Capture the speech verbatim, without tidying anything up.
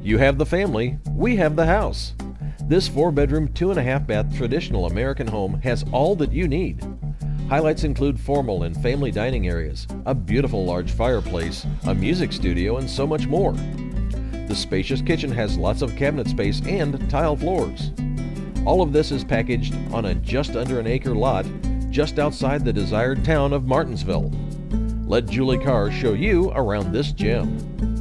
You have the family, we have the house. This four-bedroom, two-and-a-half-bath traditional American home has all that you need. Highlights include formal and family dining areas, a beautiful large fireplace, a music studio, and so much more. The spacious kitchen has lots of cabinet space and tile floors. All of this is packaged on a just under an acre lot just outside the desired town of Martinsville. Let Julie Carr show you around this gem.